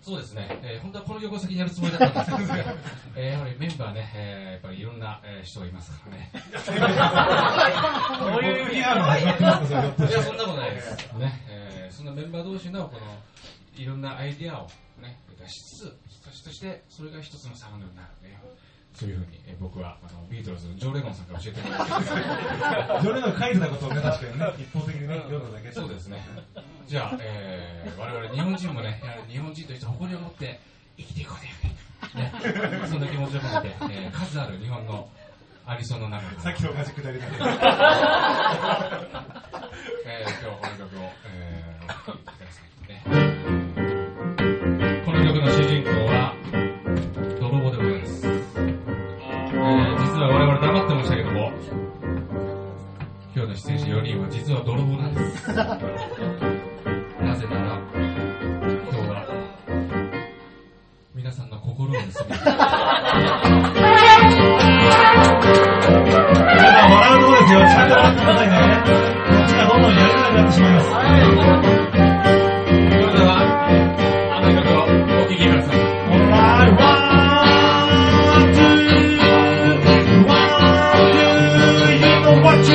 そうですね、本当はこの曲を先にやるつもりだったんですけど、やはりメンバーね、やっぱりいろんな、人がいますからね。 そういう批判が始まってますか、 いや、そんなことないです。ね、そんなメンバー同士のこのいろんなアイディアをね、出しつつ、そしてそれが一つのサウンドになるね。そういうふうに、僕はビートルズのジョー・レノンさんから教えてもらってジョー・レノンが書いてたことをね、確かにね、一方的にね、読んだだけ。 そうですね。じゃあ、我々日本人もね、やはり日本人として誇りを持って生きていこうでね、そんな気持ちを持って、数ある日本のアニソンの中でさっきと同じくだりだけど。 今日この曲を、お聴きくださいね。この曲の主人公は泥棒でございます。実は我々黙ってましたけども、今日の出演者4人は実は泥棒なんです。なぜなら今日は皆さんの心を盗み皆さん笑うとこですよ。ちゃんと笑ってくださいね。こっちがどんどんやれなくなってしまいます。 それではあの曲をお聴きください。 What you do?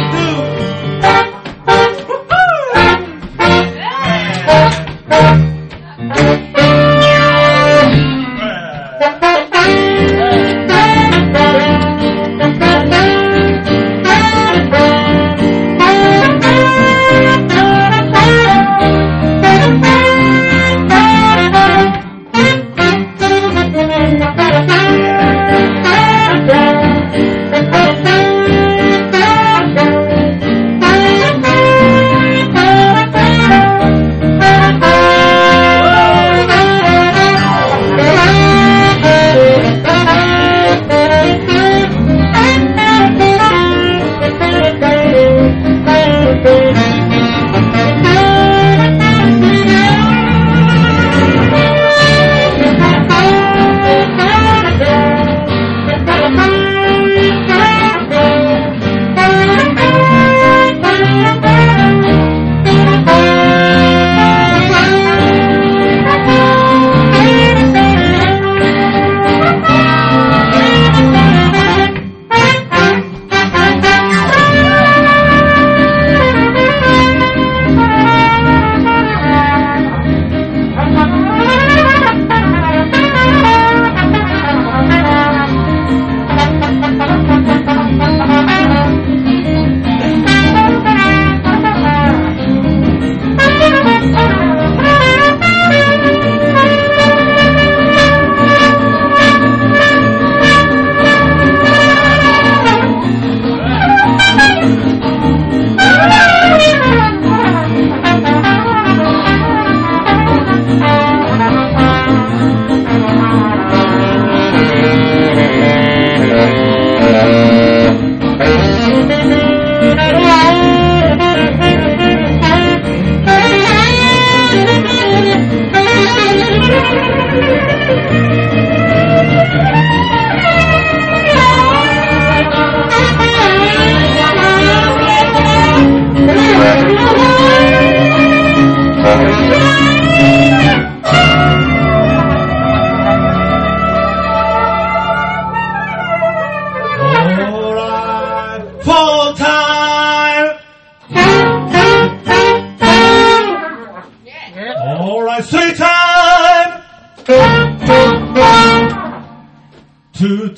Two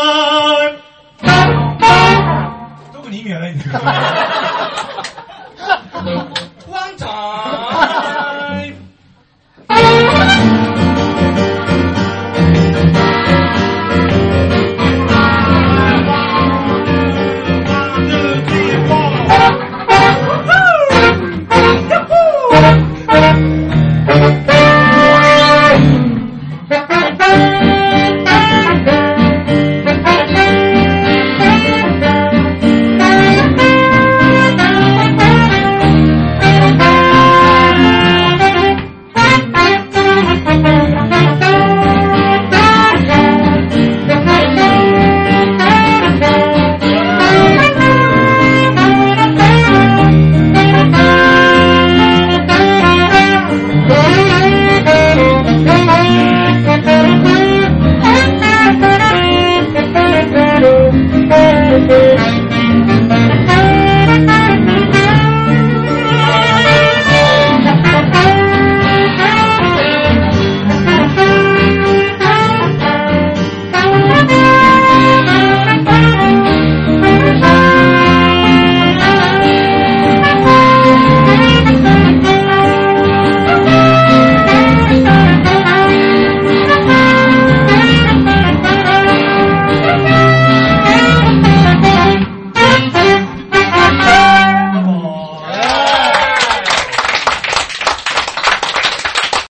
time 特に意味はないんですけど